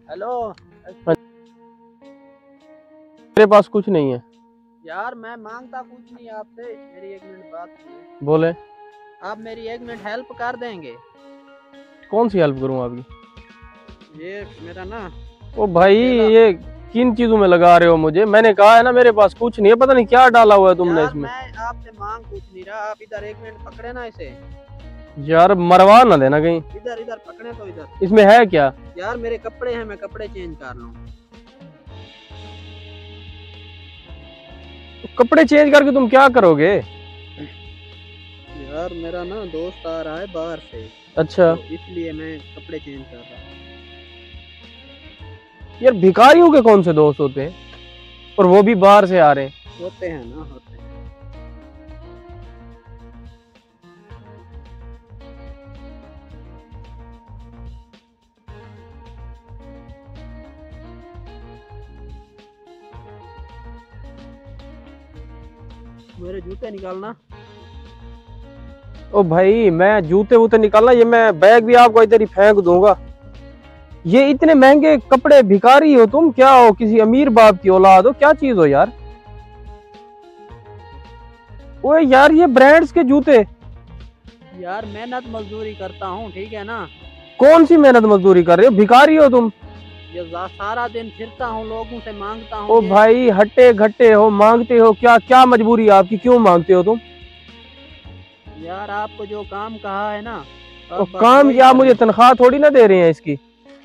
Hello. मेरे पास कुछ नहीं है। यार मैं मांगता कुछ नहीं आपसे, मेरी एक मिनट बात सुनिए। बोले। आप मेरी एक मिनट हेल्प कर देंगे? कौन सी हेल्प करूं आपकी? ये मेरा ना ओ भाई, ठेला। ये किन चीजों में लगा रहे हो मुझे? मैंने कहा है ना मेरे पास कुछ नहीं है, पता नहीं क्या डाला हुआ है तुमने यार इसमें। मैं आपसे मांग कुछ नहीं रहा, आप इधर एक मिनट पकड़े ना इसे। यार मरवा ना देना कहीं। इधर इधर पकड़े तो इधर। इसमें है क्या? यार मेरे कपड़े हैं, मैं कपड़े चेंज कर लूँ। तो कपड़े चेंज करके तुम क्या करोगे? यार मेरा ना दोस्त आ रहा है बाहर से, अच्छा। तो इसलिए मैं कपड़े चेंज कर रहा हूँ। यार भिखारियों के कौन से दोस्त होते हैं और वो भी बाहर से आ रहे हैं? होते हैं ना, होते हैं। मेरे जूते निकालना। ओ भाई, मैं जूते वूते निकालना, ये मैं बैग भी आपको इधर ही फेंक दूंगा। ये इतने महंगे कपड़े, भिखारी हो तुम? क्या हो, किसी अमीर बाप की औलाद हो? क्या चीज हो यार? ओए यार, ये ब्रांड्स के जूते। यार मेहनत मजदूरी करता हूँ, ठीक है ना। कौन सी मेहनत मजदूरी कर रहे हो? भिखारी हो तुम? ये सारा दिन फिरता हूँ, लोगों से मांगता ओ हूँ ये। भाई, हट्टे घट्टे हो, मांगते हो? क्या क्या मजबूरी है आपकी, क्यों मांगते हो तुम? यार आपको जो काम कहा है ना, ओ आप बस काम वही क्या? मुझे करें। तनख्वाह थोड़ी ना दे रहे हैं इसकी।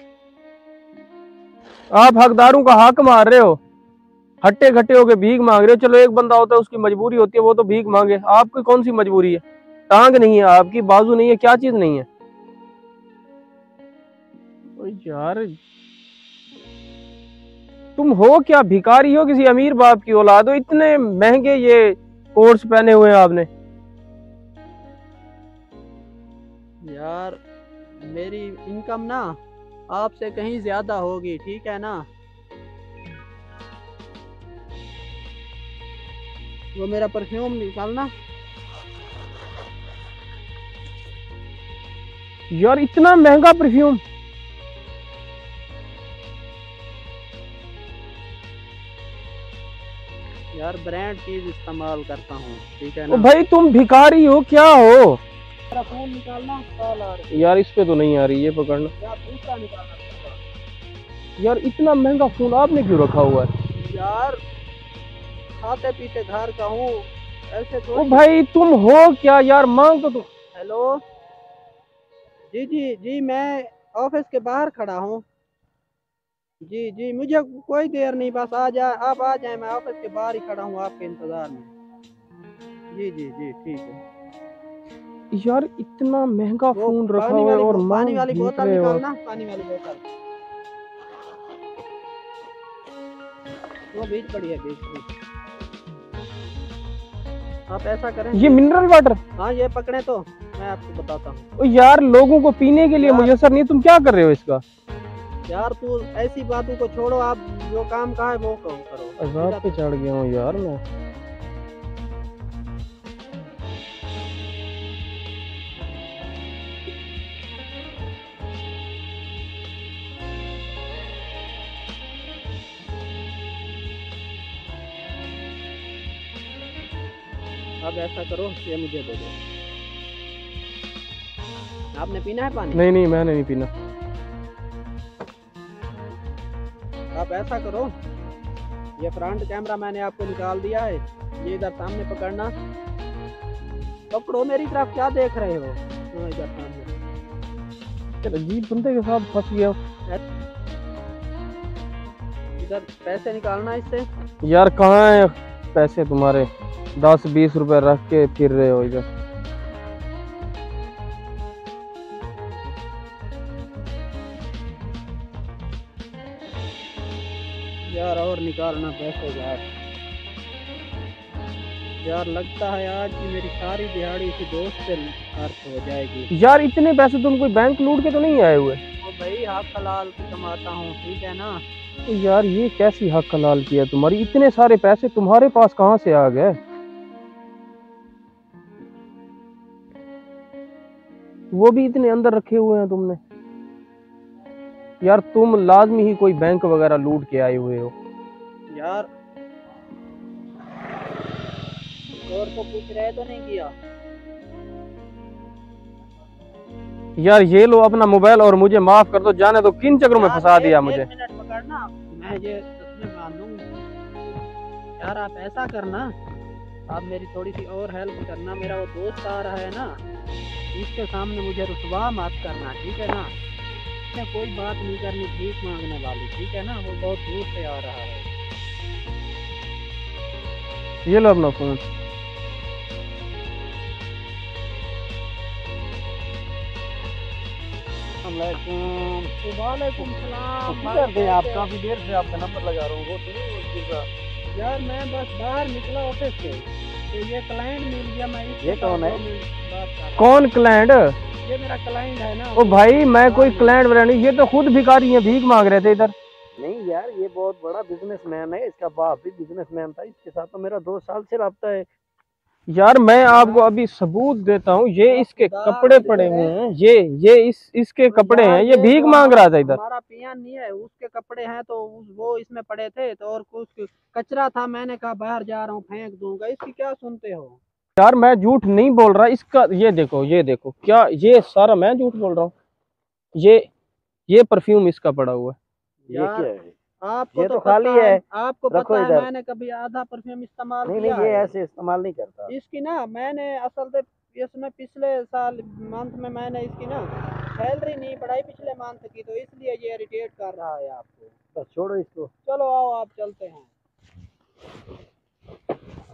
आप हकदारों का हक मार रहे हो, हट्टे घट्टे होके भीख मांग रहे हो। चलो एक बंदा होता है उसकी मजबूरी होती है, वो तो भीख मांगे। आपकी कौन सी मजबूरी है? टांग नहीं है आपकी, बाजू नहीं है, क्या चीज नहीं है? ओ यार, तुम हो क्या? भिखारी हो, किसी अमीर बाप की औलाद हो? इतने महंगे ये कोट्स पहने हुए हैं आपने। यार मेरी इनकम ना आपसे कहीं ज्यादा होगी, ठीक है ना। वो मेरा परफ्यूम निकालना। यार इतना महंगा परफ्यूम? यार ब्रांड चीज इस्तेमाल करता हूँ, ठीक है ओ ना। भाई, तुम भिखारी हो क्या हो? मेरा फोन निकालना, कॉल आ रही यार इस पे तो नहीं आ रही, ये पकड़ना। है। यार दूसरा निकालना पड़ेगा। यार इतना महंगा फोन आपने क्यों रखा हुआ है? यार खाते पीते घर का हूँ, ऐसे ओ थोड़ी है। भाई, तुम हो क्या यार? मांग तो तुम। हेलो। जी जी जी, मैं ऑफिस के बाहर खड़ा हूँ। जी जी, मुझे कोई देर नहीं, बस आ जाए, आप आ जाए, मैं ऑफिस के बाहर ही खड़ा हूँ आपके इंतजार में। जी जी जी ठीक है। यार इतना महंगा वो फोन रखा हुआ है और पानी मांग वाली भीख बोतल रहे हो आप। निकालना, पानी वाली बोतल। वो बीच पड़ी है, बीच में। आप ऐसा करें ये ये। Mineral water? हाँ ये पकड़े तो मैं आपको बताता हूँ। ओ यार, लोगों को पीने के लिए यार मुयसर नहीं, तुम क्या कर रहे हो इसका? यार तू ऐसी बातों को छोड़ो, आप जो काम कहा है वो करो। अजाब इधर। पे चढ़ गया हूँ यार मैं। अब ऐसा करो, ये मुझे दे दो। आपने पीना है पानी? नहीं नहीं, मैंने नहीं पीना। आप ऐसा करो, ये फ्रंट कैमरा मैंने आपको निकाल दिया है, ये इधर सामने पकड़ना। पकड़ो, मेरी तरफ क्या देख रहे हो? हाँ इधर सामने। यार अजीब बंदे के साथ फंस गया हूँ। इधर पैसे निकालना इससे। यार कहाँ है पैसे तुम्हारे? 10-20 रुपए रख के फिर रहे हो इधर। यार और निकालना पैसे यार। यार लगता है आज की मेरी सारी दिहाड़ी इसी दोस्त से खर्च हो जाएगी। यार इतने पैसे तुम कोई बैंक लूट के तो नहीं आए हुए? तो भाई हक हलाल की कमाता हूँ, ठीक है ना। तो यार ये कैसी हक हलाल किया तुम्हारी? इतने सारे पैसे तुम्हारे पास कहाँ से आ गए? वो भी इतने अंदर रखे हुए हैं तुमने? यार तुम लाजमी ही कोई बैंक वगैरह लूट के आए हुए हो। यार और को पूछ रहे तो नहीं किया? यार ये लो अपना मोबाइल और मुझे माफ कर दो, जाने दो, किन चक्रों में फंसा दिया मुझे। एक मिनट पकड़ना, मैं ये तस्वीर बांध दूंगी। यार आप ऐसा करना, आप मेरी थोड़ी सी और हेल्प करना। मेरा वो दोस्त आ रहा है ना, इसके सामने मुझे रुसवा मत करना, ठीक है ना? इसने कोई बात नहीं करनी भीख मांगने वाली, ठीक है ना? वो बहुत दूर से आ रहा है। ये लो अपना फोन। वालेकुम सलाम। किधर थे आप? काफी देर से आपका नंबर लगा रहा हूँ, वो तो नहीं उसके साथ। यार मैं बस बाहर निकला ऑफिस से, तो ये क्लाइंट मिल गया। मैं ये कौन है? बात कर रहा कौन क्लाइंट? हूं। ये मेरा क्लाइंट है ना। ओ भाई मैं कोई क्लाइंट वगैरह नहीं, ये तो खुद भिखारी हैं, भीख मांग रहे थे इधर। नहीं यार, ये बहुत बड़ा बिजनेसमैन है, इसका बाप भी बिजनेसमैन था, इसके साथ तो मेरा 2 साल से रब्ता है। यार मैं आपको अभी सबूत देता हूँ, ये इसके कपड़े पड़े हुए हैं, ये इसके कपड़े हैं, ये भीख मांग रहा था इधर। हमारा पियान नहीं है, उसके कपड़े हैं तो वो इसमें पड़े थे, तो और कुछ कचरा था, मैंने कहा बाहर जा रहा हूँ फेंक दूंगा। इसकी क्या सुनते हो? यार मैं झूठ नहीं बोल रहा, इसका ये देखो क्या, ये सारा मैं झूठ बोल रहा हूँ? ये परफ्यूम इसका पड़ा हुआ है। ये क्या है? आपको ये तो तो खाली पता है, आपको रखो पता है इधर। मैंने कभी आधा परफ्यूम इस्तेमाल नहीं किया नहीं, ये है। ऐसे इस्तेमाल नहीं करता। इसकी ना मैंने असल में इसमें पिछले साल मंथ में मैंने इसकी ना सैलरी नहीं बढ़ाई पिछले मंथ की, तो इसलिए ये इरिटेट कर रहा है आपको। बस छोड़ो इसको। चलो आओ आप चलते हैं।